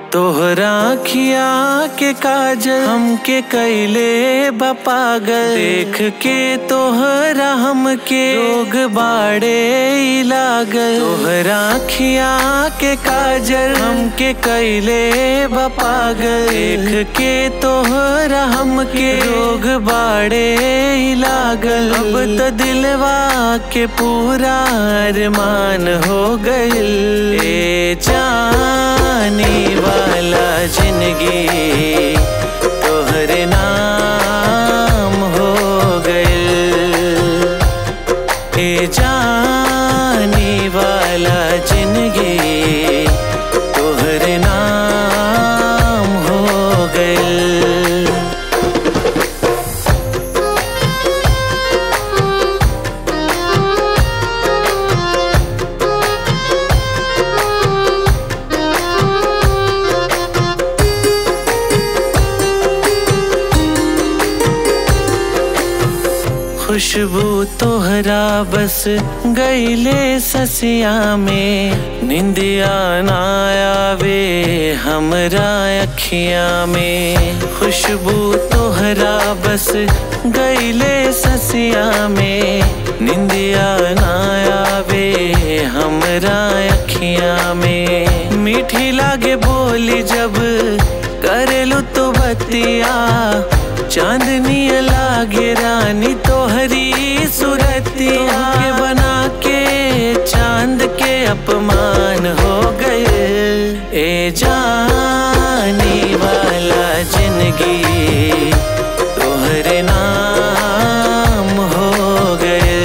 तोहरा खिया के काजल हमके कैले बपागल। देख के तोहरा हमके रोग बाड़े लागल। तोहरा खिया के काजल हमके कैले बपागल। देख के तोहरा हमके रोग बाड़े लागल। अब तो दिलवा के पूरा अरमान हो गइल। ए जाने वाला जिंदगी तोहरे नाम हो गइल। ए जाने वाला जिंदगी तोहरे नाम हो गइल। खुशबू तोहरा बस गईले ससिया में। निंदिया ना आवे हमरा अखिया में। खुशबू तोहरा बस गईले ससिया में। निंदिया ना आवे हमरा अखिया में। मीठी लागे बोली जब करेलू तो बतिया। चांदनी लागे रानी तोहरी सूरतिया। के बना के चांद के अपमान हो गए। ए जाने वाला जिंदगी तोहरे नाम हो गए।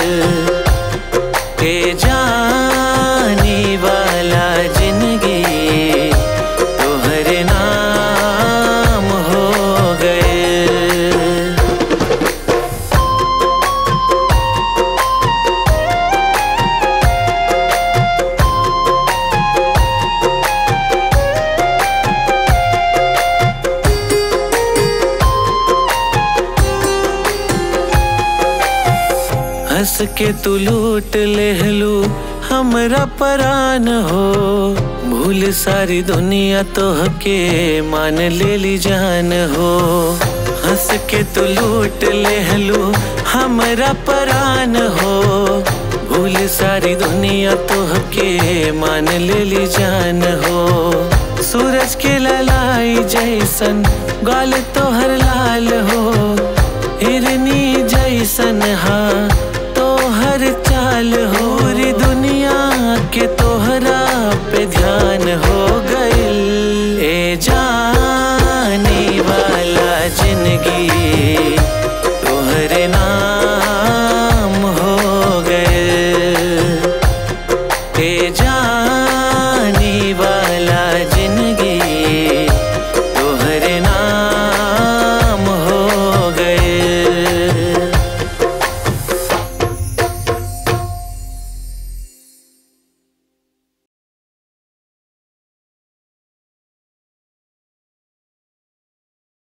ए जाने वाला जिंदगी तोहरे नाम हो गए। हंस के तू लूट लेहलू हमरा परान हो। भूल सारी दुनिया तोहके मान लेली जान हो। हंस के तू लूट लेहलू हमरा परान हो। भूल सारी दुनिया तोहके मान लेली जान हो। सूरज के ललाई जैसन गाल तोहर लाल हो। हिरनी जैसन हा